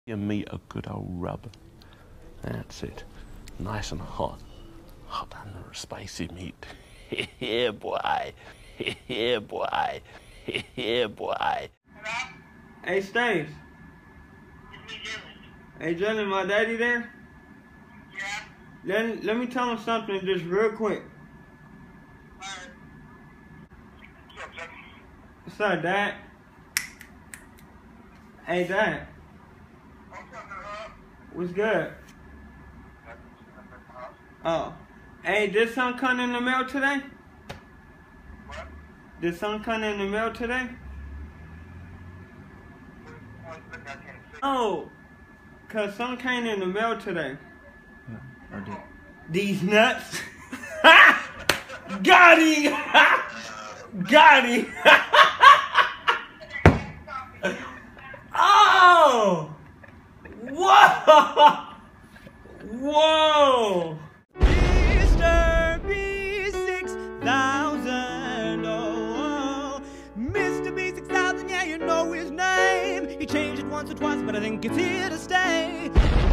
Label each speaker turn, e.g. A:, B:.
A: Give me a good old rub. That's it. Nice and hot. Hot and spicy meat. Yeah, boy. Yeah, boy. Yeah, boy.
B: Hello?
C: Hey, Stace.
B: It's me, Dylan.
C: Hey, Jalen, my daddy there?
B: Yeah?
C: Let me tell him something just real quick.
B: Alright. What's up, Jack?
C: What's up, Dad? Hey, Dad.
B: What's up, man?
C: What's good? Oh. Hey, did something come in the mail today?
B: What?
C: Did something come in the mail today? Oh. Cause something came in the mail today.
D: Yeah, I did.
C: These nuts. Got him! Got him! Oh! Whoa! Whoa!
D: Mr. B6000, oh, Mr. B6000, yeah, you know his name. He changed it once or twice, but I think it's here to stay.